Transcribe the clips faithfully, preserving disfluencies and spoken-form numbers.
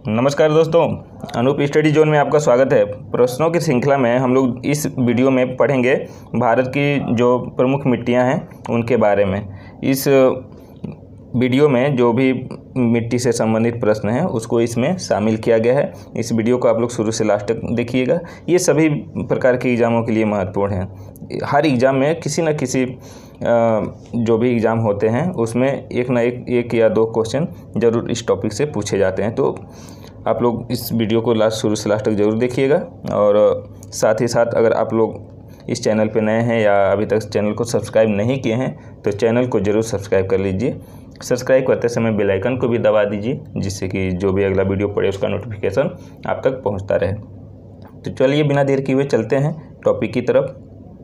नमस्कार दोस्तों, Anoop study zone में आपका स्वागत है। प्रश्नों की श्रृंखला में हम लोग इस वीडियो में पढ़ेंगे भारत की जो प्रमुख मिट्टियां हैं उनके बारे में। इस वीडियो में जो भी मिट्टी से संबंधित प्रश्न हैं उसको इसमें शामिल किया गया है। इस वीडियो को आप लोग शुरू से लास्ट तक देखिएगा। ये सभी प्रकार के एग्ज़ामों के लिए महत्वपूर्ण है। हर एग्ज़ाम में किसी न किसी जो भी एग्ज़ाम होते हैं उसमें एक ना एक एक या दो क्वेश्चन ज़रूर इस टॉपिक से पूछे जाते हैं। तो आप लोग इस वीडियो को लास्ट शुरू से लास्ट तक ज़रूर देखिएगा। और साथ ही साथ अगर आप लोग इस चैनल पे नए हैं या अभी तक चैनल को सब्सक्राइब नहीं किए हैं तो चैनल को ज़रूर सब्सक्राइब कर लीजिए। सब्सक्राइब करते समय बेल आइकन को भी दबा दीजिए, जिससे कि जो भी अगला वीडियो पड़े उसका नोटिफिकेशन आप तक पहुंचता रहे। तो चलिए बिना देर किए हुए चलते हैं टॉपिक की तरफ।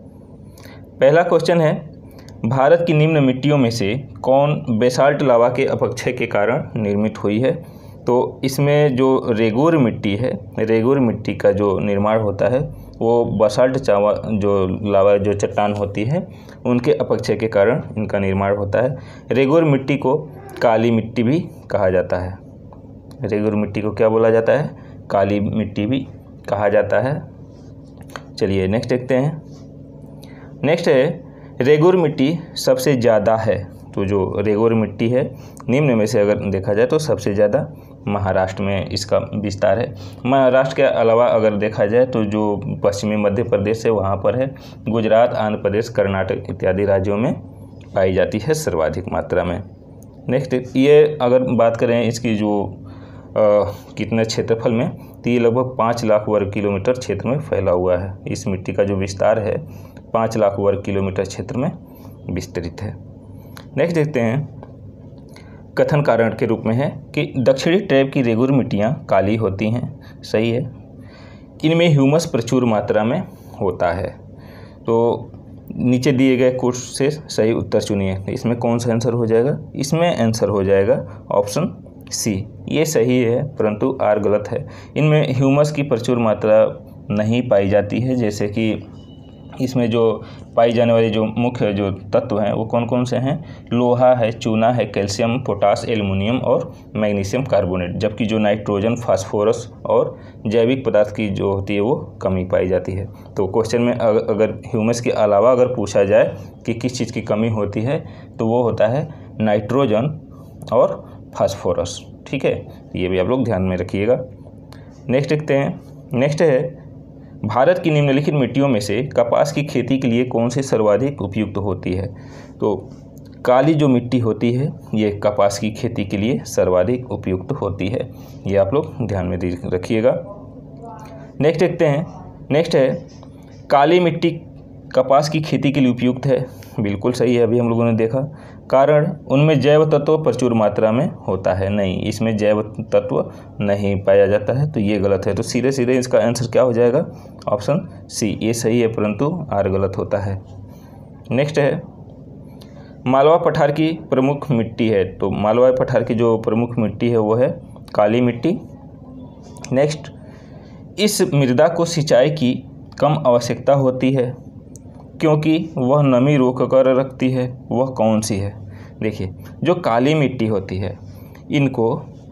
पहला क्वेश्चन है, भारत की निम्न मिट्टियों में से कौन बेसाल्ट लावा के अपक्षय के कारण निर्मित हुई है? तो इसमें जो रेगुर मिट्टी है, रेगुर मिट्टी का जो निर्माण होता है वो बसाल्ट चावा जो लावा जो चट्टान होती है उनके अपक्षय के कारण इनका निर्माण होता है। रेगुर मिट्टी को काली मिट्टी भी कहा जाता है। रेगुर मिट्टी को क्या बोला जाता है? काली मिट्टी भी कहा जाता है। चलिए नेक्स्ट देखते हैं। नेक्स्ट है, रेगुर मिट्टी सबसे ज़्यादा है। तो जो रेगुर मिट्टी है निम्न में से अगर देखा जाए तो सबसे ज़्यादा महाराष्ट्र में इसका विस्तार है। महाराष्ट्र के अलावा अगर देखा जाए तो जो पश्चिमी मध्य प्रदेश है वहाँ पर है। गुजरात, आंध्र प्रदेश, कर्नाटक इत्यादि राज्यों में पाई जाती है सर्वाधिक मात्रा में। नेक्स्ट ये अगर बात करें इसकी जो आ, कितने क्षेत्रफल में, तो ये लगभग पाँच लाख वर्ग किलोमीटर क्षेत्र में फैला हुआ है। इस मिट्टी का जो विस्तार है पाँच लाख वर्ग किलोमीटर क्षेत्र में विस्तृत है। नेक्स्ट देखते हैं, कथन कारण के रूप में है कि दक्षिणी ट्रैप की रेगुर मिट्टियाँ काली होती हैं। सही है। इनमें ह्यूमस प्रचुर मात्रा में होता है। तो नीचे दिए गए कोर्स से सही उत्तर चुनिए। इसमें कौन सा आंसर हो जाएगा? इसमें आंसर हो जाएगा ऑप्शन सी। ये सही है परंतु आर गलत है। इनमें ह्यूमस की प्रचुर मात्रा नहीं पाई जाती है। जैसे कि इसमें जो पाई जाने वाले जो मुख्य जो तत्व हैं वो कौन कौन से हैं? लोहा है, चूना है, कैल्शियम, पोटास, एल्युमिनियम और मैग्नीशियम कार्बोनेट। जबकि जो नाइट्रोजन, फास्फोरस और जैविक पदार्थ की जो होती है वो कमी पाई जाती है। तो क्वेश्चन में अगर ह्यूमस के अलावा अगर पूछा जाए कि किस चीज़ की कमी होती है तो वो होता है नाइट्रोजन और फास्फोरस। ठीक है, ये भी आप लोग ध्यान में रखिएगा। नेक्स्ट देखते हैं। नेक्स्ट है, भारत की निम्नलिखित मिट्टियों में से कपास की खेती के लिए कौन सी सर्वाधिक उपयुक्त होती है? तो काली जो मिट्टी होती है ये कपास की खेती के लिए सर्वाधिक उपयुक्त होती है। ये आप लोग ध्यान में रखिएगा। नेक्स्ट देखते हैं। नेक्स्ट है, काली मिट्टी कपास की खेती के लिए उपयुक्त है। बिल्कुल सही है, अभी हम लोगों ने देखा। कारण उनमें जैव तत्व प्रचुर मात्रा में होता है। नहीं, इसमें जैव तत्व नहीं पाया जाता है, तो ये गलत है। तो सीधे सीधे इसका आंसर क्या हो जाएगा? Option C. ये सही है परंतु आर गलत होता है। नेक्स्ट है, मालवा पठार की प्रमुख मिट्टी है। तो मालवा पठार की जो प्रमुख मिट्टी है वो है काली मिट्टी। नेक्स्ट, इस मृदा को सिंचाई की कम आवश्यकता होती है क्योंकि वह नमी रोक कर रखती है। वह कौन सी है? देखिए, जो काली मिट्टी होती है इनको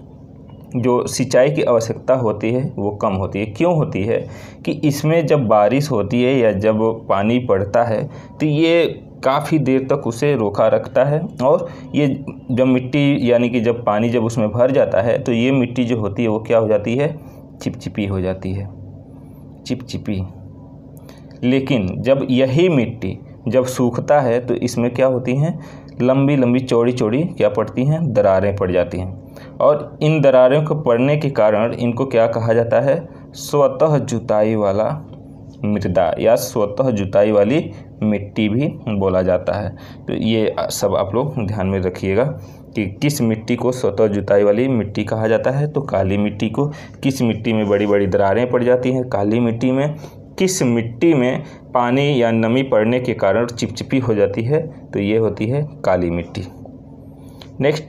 जो सिंचाई की आवश्यकता होती है वो कम होती है। क्यों होती है? कि इसमें जब बारिश होती है या जब पानी पड़ता है तो ये काफ़ी देर तक उसे रोका रखता है। और ये जब मिट्टी यानी कि जब पानी जब उसमें भर जाता है तो ये मिट्टी जो होती है वो क्या हो जाती है? चिपचिपी हो जाती है, चिपचिपी। लेकिन जब यही मिट्टी जब सूखता है तो इसमें क्या होती हैं? लंबी लंबी चौड़ी चौड़ी क्या पड़ती हैं? दरारें पड़ जाती हैं। और इन दरारों को पड़ने के कारण इनको क्या कहा जाता है? स्वतः जुताई वाला मृदा या स्वतः जुताई वाली मिट्टी भी बोला जाता है। तो ये सब आप लोग ध्यान में रखिएगा कि किस मिट्टी को स्वतः जुताई वाली मिट्टी कहा जाता है। तो काली मिट्टी को। किस मिट्टी में बड़ी बड़ी दरारें पड़ जाती हैं? काली मिट्टी में। किस मिट्टी में पानी या नमी पड़ने के कारण चिपचिपी हो जाती है? तो ये होती है काली मिट्टी। नेक्स्ट,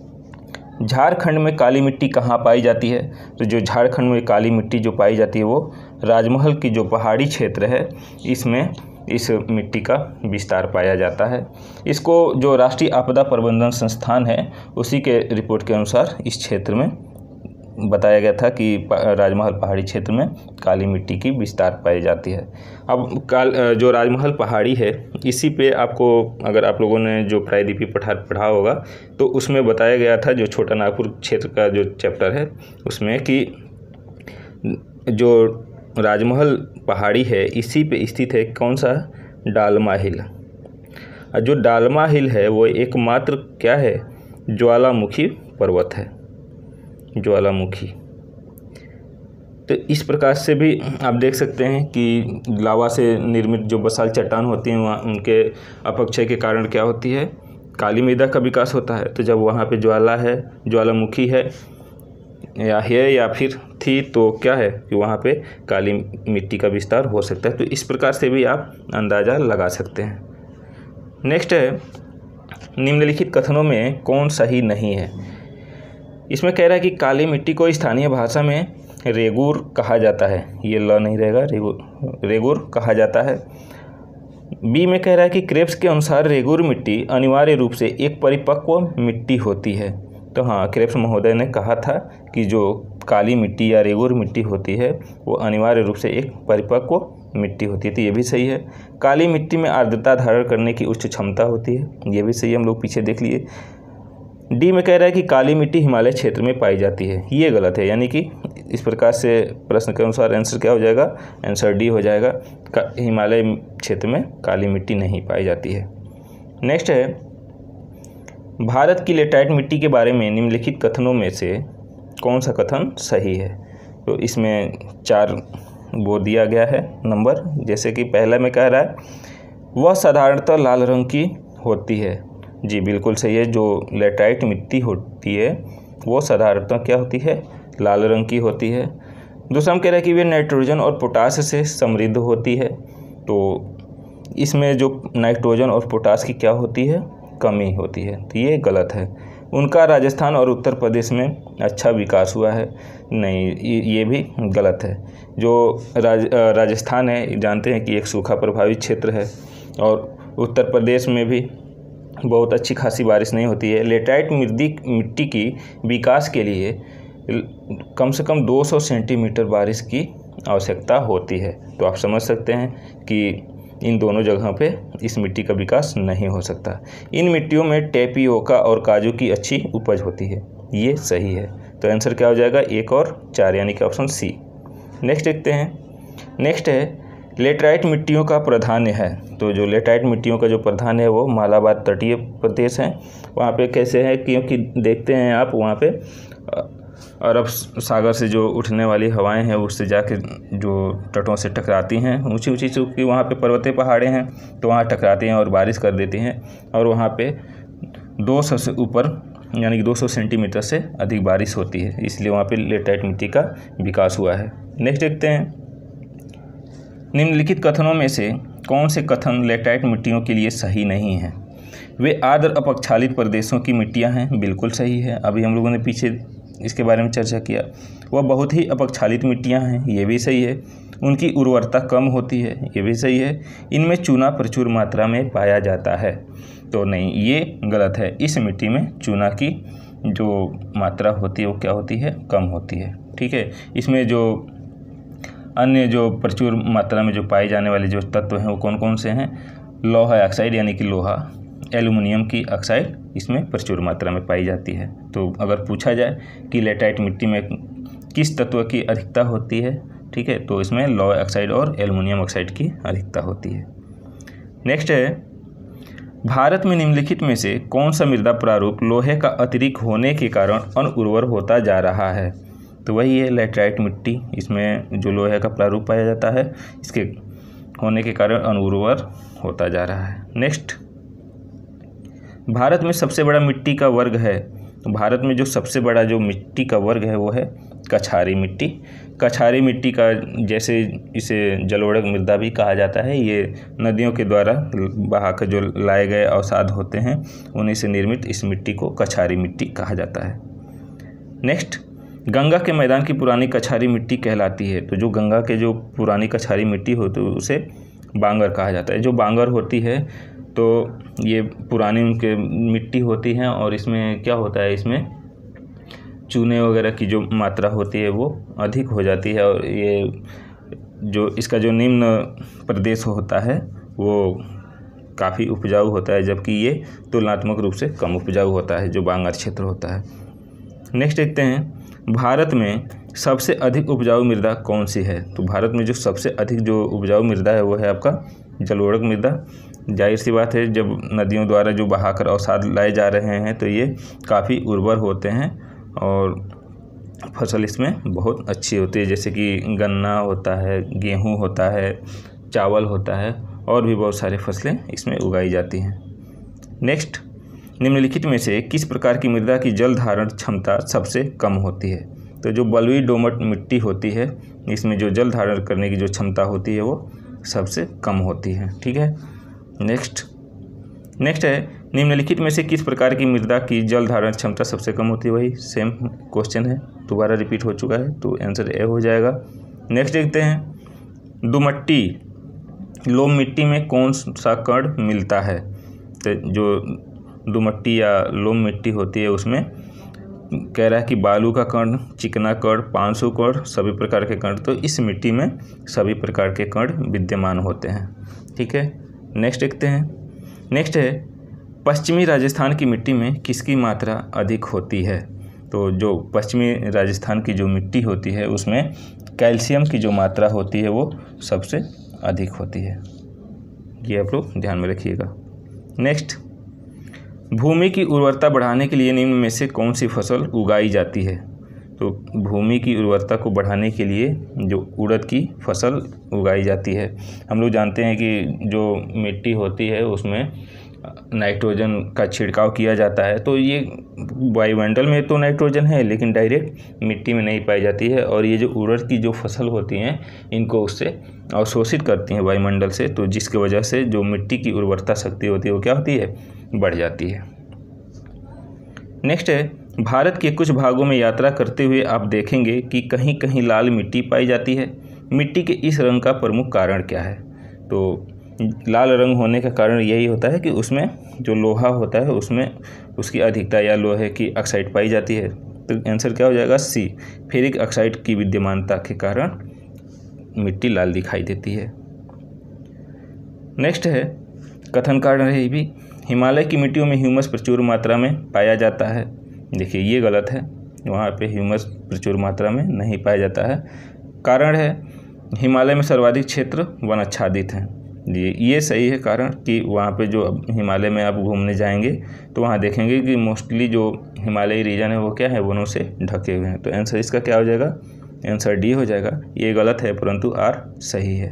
झारखंड में काली मिट्टी कहाँ पाई जाती है? तो जो झारखंड में काली मिट्टी जो पाई जाती है वो राजमहल की जो पहाड़ी क्षेत्र है इसमें इस मिट्टी का विस्तार पाया जाता है। इसको जो राष्ट्रीय आपदा प्रबंधन संस्थान है उसी के रिपोर्ट के अनुसार इस क्षेत्र में बताया गया था कि राजमहल पहाड़ी क्षेत्र में काली मिट्टी की विस्तार पाई जाती है। अब काल जो राजमहल पहाड़ी है, इसी पे आपको, अगर आप लोगों ने जो प्रायद्वीपीय पठार पढ़ा होगा तो उसमें बताया गया था, जो छोटा नागपुर क्षेत्र का जो चैप्टर है उसमें, कि जो राजमहल पहाड़ी है इसी पे स्थित है कौन सा, डालमा हिल। जो डालमा हिल है वो एकमात्र क्या है, ज्वालामुखी पर्वत है, ज्वालामुखी। तो इस प्रकार से भी आप देख सकते हैं कि लावा से निर्मित जो बसाल्ट चट्टान होती हैं वहाँ उनके अपक्षय के कारण क्या होती है, काली मृदा का विकास होता है। तो जब वहाँ पे ज्वाला है, ज्वालामुखी है या है या फिर थी, तो क्या है कि वहाँ पे काली मिट्टी का विस्तार हो सकता है। तो इस प्रकार से भी आप अंदाज़ा लगा सकते हैं। नेक्स्ट है, निम्नलिखित कथनों में कौन सही नहीं है। इसमें कह रहा है कि काली मिट्टी को स्थानीय भाषा में रेगुर कहा जाता है, ये ल नहीं रहेगा, रेगुर रेगुर कहा जाता है। बी में कह रहा है कि क्रेब्स के अनुसार रेगुर मिट्टी अनिवार्य रूप से एक परिपक्व मिट्टी होती है। तो हाँ, क्रेब्स महोदय ने कहा था कि जो काली मिट्टी या रेगुर मिट्टी होती है वो अनिवार्य रूप से एक परिपक्व मिट्टी होती है, तो ये भी सही है। काली मिट्टी में आर्द्रता धारण करने की उच्च क्षमता होती है, ये भी सही है, हम लोग पीछे देख लिए। डी में कह रहा है कि काली मिट्टी हिमालय क्षेत्र में पाई जाती है, ये गलत है। यानी कि इस प्रकार से प्रश्न के अनुसार आंसर क्या हो जाएगा, आंसर डी हो जाएगा, हिमालय क्षेत्र में काली मिट्टी नहीं पाई जाती है। नेक्स्ट है, भारत की लेटराइट मिट्टी के बारे में निम्नलिखित कथनों में से कौन सा कथन सही है। तो इसमें चार वो दिया गया है नंबर, जैसे कि पहला में कह रहा है वह साधारणतः लाल रंग की होती है, जी बिल्कुल सही है। जो लेटराइट मिट्टी होती है वो साधारणतः क्या होती है, लाल रंग की होती है। दूसरा हम कह रहे हैं कि वे नाइट्रोजन और पोटास से समृद्ध होती है, तो इसमें जो नाइट्रोजन और पोटास की क्या होती है, कमी होती है, तो ये गलत है। उनका राजस्थान और उत्तर प्रदेश में अच्छा विकास हुआ है, नहीं, ये भी गलत है। जो राज राजस्थान है, जानते हैं कि एक सूखा प्रभावित क्षेत्र है, और उत्तर प्रदेश में भी बहुत अच्छी खासी बारिश नहीं होती है। लेटराइट मिट्टी मिट्टी की विकास के लिए कम से कम दो सौ सेंटीमीटर बारिश की आवश्यकता होती है। तो आप समझ सकते हैं कि इन दोनों जगहों पे इस मिट्टी का विकास नहीं हो सकता। इन मिट्टियों में टेपियोका और काजू की अच्छी उपज होती है, ये सही है। तो आंसर क्या हो जाएगा, एक और चार, यानी कि ऑप्शन सी। नेक्स्ट देखते हैं। नेक्स्ट है, लेटराइट मिट्टियों का प्राधान्य है। तो जो लेटराइट मिट्टियों का जो प्राधान्य है वो मालाबार तटीय प्रदेश है। वहाँ पे कैसे है, क्योंकि देखते हैं आप वहाँ पे अरब सागर से जो उठने वाली हवाएं हैं उससे जाके जो तटों से टकराती हैं, ऊंची ऊंची, चूँकि वहाँ पे पर्वतीय पहाड़े हैं तो वहाँ टकराती हैं और बारिश कर देती हैं, और वहाँ पे दो सौ से ऊपर यानी कि दो सौ सेंटीमीटर से अधिक बारिश होती है, इसलिए वहाँ पे लेटराइट मिट्टी का विकास हुआ है। नेक्स्ट देखते हैं, निम्नलिखित कथनों में से कौन से कथन लेटराइट मिट्टियों के लिए सही नहीं है। वे आर्द्र अपक्षालित प्रदेशों की मिट्टियाँ हैं, बिल्कुल सही है, अभी हम लोगों ने पीछे इसके बारे में चर्चा किया। वह बहुत ही अपक्षालित मिट्टियाँ हैं, ये भी सही है। उनकी उर्वरता कम होती है, ये भी सही है। इनमें चूना प्रचुर मात्रा में पाया जाता है, तो नहीं, ये गलत है। इस मिट्टी में चूना की जो मात्रा होती है वो क्या होती है, कम होती है, ठीक है। इसमें जो अन्य जो प्रचुर मात्रा में जो पाए जाने वाले जो तत्व हैं वो कौन कौन से हैं, लौह ऑक्साइड यानी कि लोहा, एल्युमिनियम की ऑक्साइड इसमें प्रचुर मात्रा में पाई जाती है। तो अगर पूछा जाए कि लेटराइट मिट्टी में किस तत्व की अधिकता होती है, ठीक है, तो इसमें लौह ऑक्साइड और एल्युमिनियम ऑक्साइड की अधिकता होती है। नेक्स्ट है, भारत में निम्नलिखित में से कौन सा मृदा प्रारूप लोहे का अतिरिक्त होने के कारण अनुर्वर होता जा रहा है। तो वही है लेटराइट मिट्टी, इसमें जो लोहे का प्रारूप पाया जाता है इसके होने के कारण अनुर्वर होता जा रहा है। नेक्स्ट, भारत में सबसे बड़ा मिट्टी का वर्ग है। तो भारत में जो सबसे बड़ा जो मिट्टी का वर्ग है वो है कछारी मिट्टी। कछारी मिट्टी का, जैसे इसे जलोढ़ मृदा भी कहा जाता है, ये नदियों के द्वारा बहा कर जो लाए गए अवसाद होते हैं उन्हीं से निर्मित इस मिट्टी को कछारी मिट्टी कहा जाता है। नेक्स्ट, गंगा के मैदान की पुरानी कछारी मिट्टी कहलाती है। तो जो गंगा के जो पुरानी कछारी मिट्टी होती है उसे बांगर कहा जाता है। जो बांगर होती है तो ये पुरानी उनके मिट्टी होती हैं, और इसमें क्या होता है, इसमें चूने वगैरह की जो मात्रा होती है वो अधिक हो जाती है, और ये जो इसका जो निम्न प्रदेश होता है वो काफ़ी उपजाऊ होता है, जबकि ये तुलनात्मक रूप से कम उपजाऊ होता है जो बांगर क्षेत्र होता है। नेक्स्ट देखते हैं, भारत में सबसे अधिक उपजाऊ मृदा कौन सी है। तो भारत में जो सबसे अधिक जो उपजाऊ मृदा है वो है आपका जलोढ़ मृदा। जाहिर सी बात है, जब नदियों द्वारा जो बहाकर अवसाद लाए जा रहे हैं तो ये काफ़ी उर्वर होते हैं और फसल इसमें बहुत अच्छी होती है, जैसे कि गन्ना होता है, गेहूं होता है, चावल होता है और भी बहुत सारी फसलें इसमें उगाई जाती हैं। नेक्स्ट, निम्नलिखित में से किस प्रकार की मृदा की जल धारण क्षमता सबसे कम होती है। तो जो बलुई दोमट मिट्टी होती है इसमें जो जल धारण करने की जो क्षमता होती है वो सबसे कम होती है। ठीक है। नेक्स्ट नेक्स्ट है, निम्नलिखित में से किस प्रकार की मृदा की जल धारण क्षमता सबसे कम होती है। वही सेम क्वेश्चन है, दोबारा रिपीट हो चुका है, तो आंसर ए हो जाएगा। नेक्स्ट देखते हैं, दुमट्टी लोम मिट्टी में कौन सा कण मिलता है। तो जो दुमट्टी या लोम मिट्टी होती है उसमें कह रहा है कि बालू का कण, चिकना कण, पांसु कण, सभी प्रकार के कण। तो इस मिट्टी में सभी प्रकार के कण विद्यमान होते हैं। ठीक है। नेक्स्ट देखते हैं, नेक्स्ट है, पश्चिमी राजस्थान की मिट्टी में किसकी मात्रा अधिक होती है। तो जो पश्चिमी राजस्थान की जो मिट्टी होती है उसमें कैल्शियम की जो मात्रा होती है वो सबसे अधिक होती है, ये आप लोग ध्यान में रखिएगा। नेक्स्ट, भूमि की उर्वरता बढ़ाने के लिए निम्न में से कौन सी फसल उगाई जाती है। तो भूमि की उर्वरता को बढ़ाने के लिए जो उड़द की फसल उगाई जाती है। हम लोग जानते हैं कि जो मिट्टी होती है उसमें नाइट्रोजन का छिड़काव किया जाता है, तो ये वायुमंडल में तो नाइट्रोजन है लेकिन डायरेक्ट मिट्टी में नहीं पाई जाती है, और ये जो उड़द की जो फसल होती हैं इनको उससे अवशोषित करती हैं वायुमंडल से, तो जिसकी वजह से जो मिट्टी की उर्वरता शक्ति होती है वो क्या होती है, बढ़ जाती है। नेक्स्ट है, भारत के कुछ भागों में यात्रा करते हुए आप देखेंगे कि कहीं कहीं लाल मिट्टी पाई जाती है। मिट्टी के इस रंग का प्रमुख कारण क्या है। तो लाल रंग होने का कारण यही होता है कि उसमें जो लोहा होता है उसमें उसकी अधिकता या लोहे की ऑक्साइड पाई जाती है। तो आंसर क्या हो जाएगा, सी, फेरिक ऑक्साइड की विद्यमानता के कारण मिट्टी लाल दिखाई देती है। नेक्स्ट है, कथन कारण है ये भी, हिमालय की मिट्टियों में ह्यूमस प्रचुर मात्रा में पाया जाता है। देखिए ये गलत है, वहाँ पे ह्यूमस प्रचुर मात्रा में नहीं पाया जाता है। कारण है, हिमालय में सर्वाधिक क्षेत्र वन आच्छादित हैं। ये ये सही है कारण कि वहाँ पे जो हिमालय में आप घूमने जाएंगे तो वहाँ देखेंगे कि मोस्टली जो हिमालयी रीजन है वो क्या है, वनों से ढके हुए हैं। तो आंसर इसका क्या हो जाएगा, आंसर डी हो जाएगा। ये गलत है परंतु आर सही है।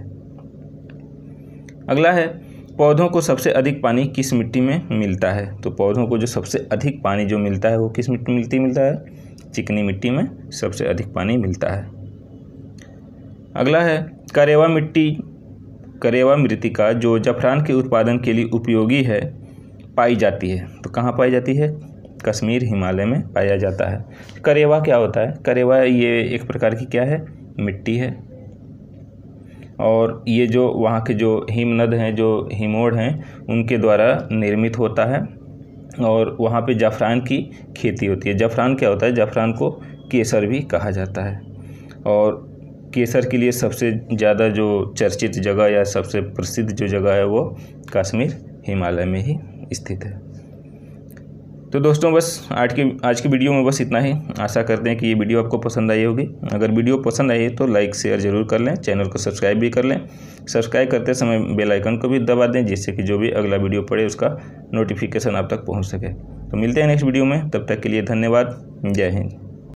अगला है, पौधों को सबसे अधिक पानी किस मिट्टी में मिलता है। तो पौधों को जो सबसे अधिक पानी जो मिलता है वो किस मिट्टी में मिलती मिलता है, चिकनी मिट्टी में सबसे अधिक पानी मिलता है। अगला है, करेवा मिट्टी करेवा मृत्तिका जो जफरान के उत्पादन के लिए उपयोगी है पाई जाती है। तो कहाँ पाई जाती है, कश्मीर हिमालय में पाया जाता है। करेवा क्या होता है, करेवा ये एक प्रकार की क्या है, मिट्टी है, और ये जो वहाँ के जो हिमनद हैं, जो हिमोड़ हैं, उनके द्वारा निर्मित होता है, और वहाँ पे जाफरान की खेती होती है। जाफरान क्या होता है, जाफरान को केसर भी कहा जाता है, और केसर के लिए सबसे ज़्यादा जो चर्चित जगह या सबसे प्रसिद्ध जो जगह है वो कश्मीर हिमालय में ही स्थित है। तो दोस्तों बस आज की आज की वीडियो में बस इतना ही। आशा करते हैं कि ये वीडियो आपको पसंद आई होगी। अगर वीडियो पसंद आई है तो लाइक शेयर ज़रूर कर लें, चैनल को सब्सक्राइब भी कर लें। सब्सक्राइब करते समय बेल आइकन को भी दबा दें, जिससे कि जो भी अगला वीडियो पड़े उसका नोटिफिकेशन आप तक पहुँच सके। तो मिलते हैं नेक्स्ट वीडियो में, तब तक के लिए धन्यवाद। जय हिंद।